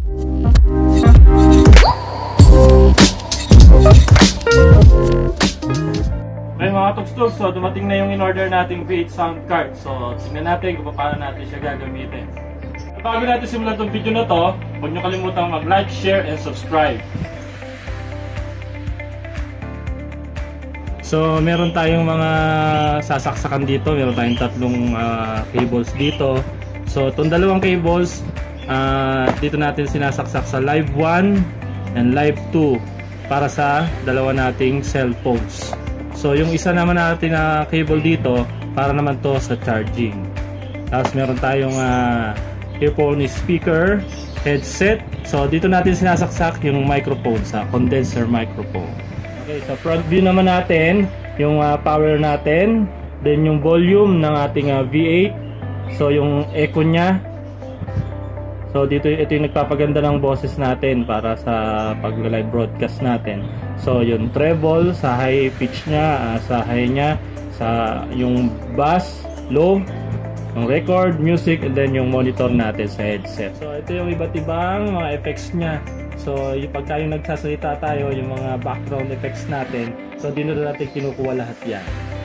Okay mga Tugs, so dumating na yung in-order nating V8 sound card. So tingnan natin kung paano natin siya gagamitin. Bago natin simulan itong video na to, huwag nyo kalimutang mag-like, share, and subscribe. So meron tayong mga sasaksakan dito, meron tayong tatlong cables dito. So itong dalawang cables, dito natin sinasaksak sa Live 1 and Live 2 para sa dalawa nating cellphones. So yung isa naman natin na cable dito para naman to sa charging. Tapos meron tayong earphone speaker, headset. So dito natin sinasaksak yung microphone sa condenser microphone. Okay, sa front view naman natin, yung power natin, then yung volume ng ating V8. So yung echo nya. So dito ito yung nagpapaganda ng boses natin para sa pag-live broadcast natin. So yung treble sa high pitch nya, sa high nya, sa yung bass, low, yung record, music, and then yung monitor natin sa headset. So ito yung iba't ibang mga effects nya. So yung pagka yung nagsasalita tayo, yung mga background effects natin, so dito natin kinukuha lahat yan.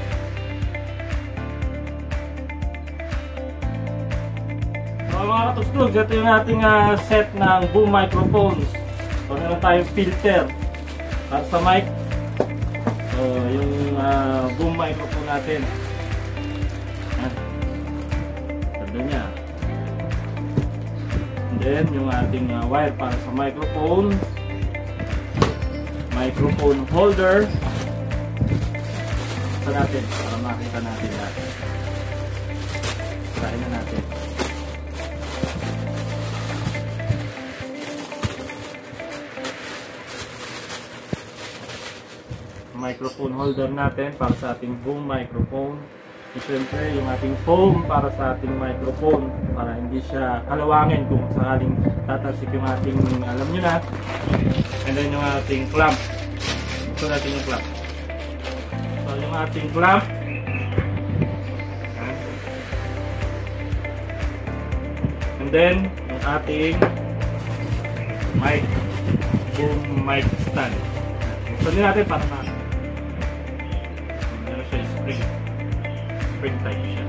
So mga Katugs, ito yung ating set ng boom microphones. So meron tayong filter para sa mic. So yung boom microphone natin. Ganda niya. And then yung ating wire para sa microphone. Microphone holder. Ito natin para makita natin natin. Try na natin. Microphone holder natin para sa ating boom microphone. At syempre yung ating foam para sa ating microphone para hindi siya kalawangin kung sakaling tatalsik yung ating alam nyo na. And then yung ating clamp. Ito natin yung clamp. So yung ating clamp, and then yung ating mic, boom mic stand. So din natin para na spring type siya.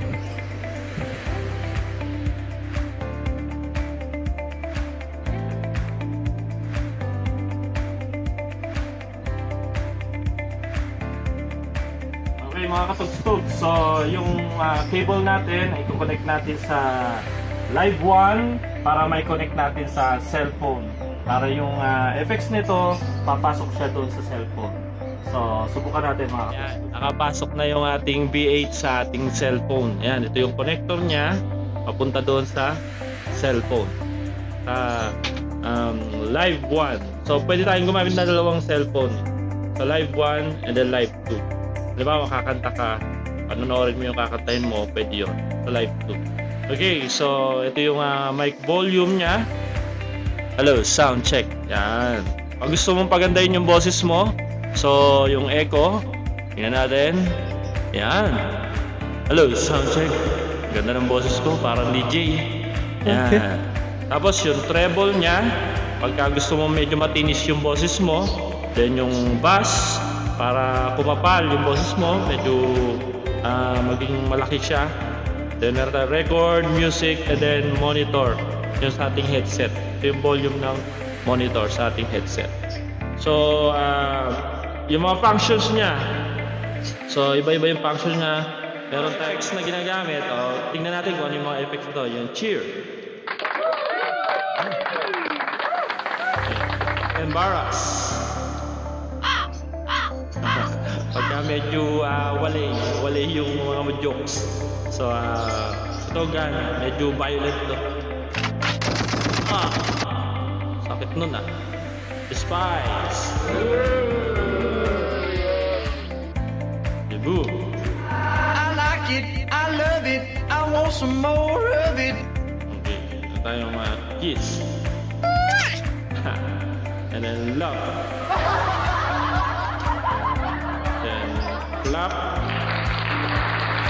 Okay mga Katugs, so yung cable natin ay i-connect natin sa Live 1 para may connect natin sa cellphone. Para yung effects nito papasok siya doon sa cellphone. So, subukan natin mga Katugs. Nakapasok na yung ating V8 sa ating cellphone. Yan, ito yung connector niya papunta doon sa cellphone. Sa Live 1. So, pwede tayong gumamit na dalawang cellphone. Sa Live 1 and then Live 2. Diba, makakanta ka, panonoorin mo yung kakantahin mo, pwede yun. Sa Live 2. Okay, so ito yung mic volume niya. Hello, sound check. Yan. Pag gusto mong pagandahin yung boses mo, so yung echo, tingnan natin. Yan. Hello, sound check. Ganda ng boses ko, parang DJ. Yan. Okay. Tapos yung treble niya, pagka gusto mo medyo matinis yung boses mo, then yung bass, para kumapal yung boses mo, medyo maging malaki siya. Then meron tayong record, music, and then monitor. Yung sa ating headset. Ito yung volume ng monitor sa ating headset. So, yung mga functions niya. So, iba-iba yung function niya. Meron tayong effects na ginagamit. Tingnan natin kung ano yung mga effects ito. Yung cheer. Embarrass. Pagka medyo wale yung mga jokes. So, slogan, medyo violent to. Sakit nun Despise. Debut. I like it, I love it, I want some more of it. Okay, ito tayong kiss. And then love. Then clap.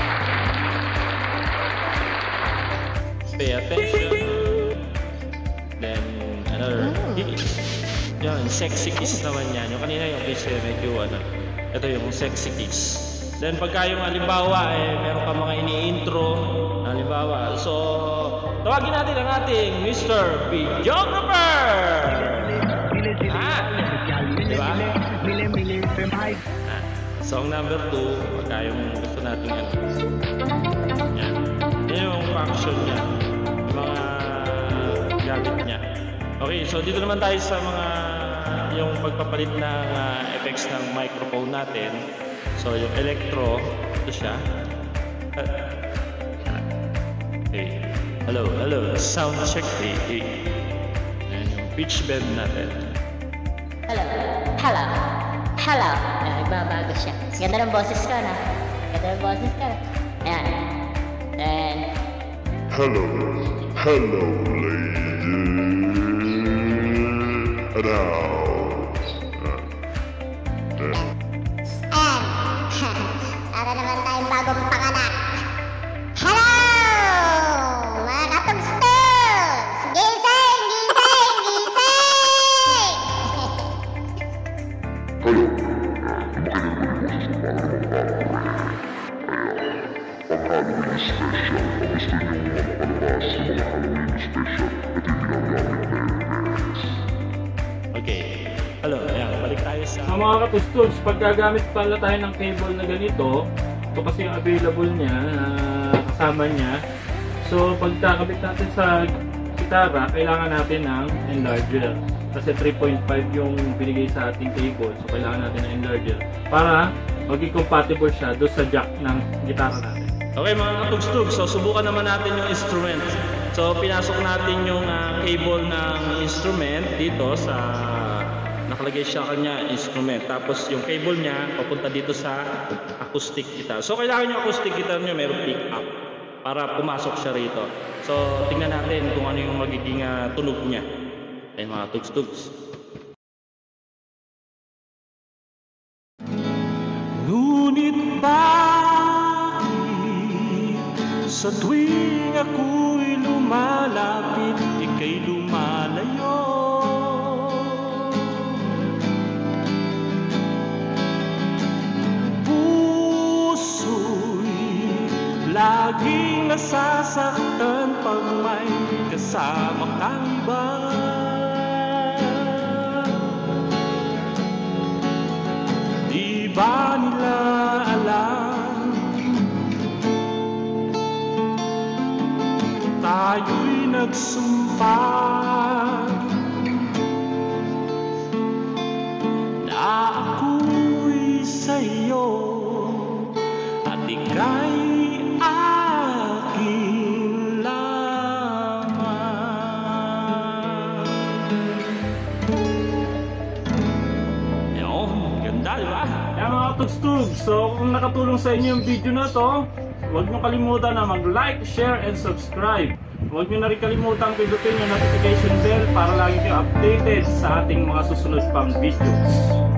Pay attention. Then another yan, sexy kiss naman yan. Yung kanina yung kiss medyo ano, ito yung sexy kiss. Then pagka yung halimbawa meron ka mga ini-intro, halimbawa, so tawagin natin ang ating Mr. Videographer! Diba? Song number 2, pagka yung gusto natin yan. Yan. Yan yung function niya. Yung mga gamit niya. Okay, so dito naman tayo sa mga yung pagpapalit ng effects ng microphone natin. So yung electro, ito siya. Okay. Hello, sound check. Ayan yung pitch bend natin. Hello. Nagbabago siya. Ganda ng boses ko, no? Ayan. Then, Hello, lady. para naman tayong bagong panganak. Hello! Mga katugstugs! Gising! Halloween special. Kung gusto nyo makalabas ng mga Halloween special, ito yung ginagamit na effects. Okay. Hello, ayan, balik tayo sa mga katustuds, pag gagamit pala tayo ng cable na ganito, ito kasi yung available niya, kasama niya. So pag kakabit natin sa gitara, kailangan natin ng enlarger. Kasi 3.5 yung binigay sa ating cable, so kailangan natin ng enlarger para maging compatible siya doon sa jack ng gitara natin. Okay mga katugstug, so subukan naman natin yung instrument. So pinasok natin yung cable ng instrument dito sa nakalagay siya kanya instrument. Tapos yung cable niya papunta dito sa acoustic guitar. So kailangan yung acoustic guitar niyo mayroong pick up para pumasok siya rito. So tingnan natin kung ano yung magiging tunog niya. Ayun mga tugstugs. Ngunit bakit sa tuwing ako'y lumalapit, ika'y lumalayo? Puso'y laging nasasaktan pag may kasama kang iba. Di ba nila alam tayo'y nagsumpa na ako'y sa'yo at ika'y akin lamang. Yun, ganda diba? Kaya mga katugstug, so kung nakatulong sa inyo yung video na to, huwag nyo kalimutan na mag-like, share, and subscribe. Huwag nyo na rin kalimutan pindutin yung notification bell para lagi kayo updated sa ating mga susunod pang videos.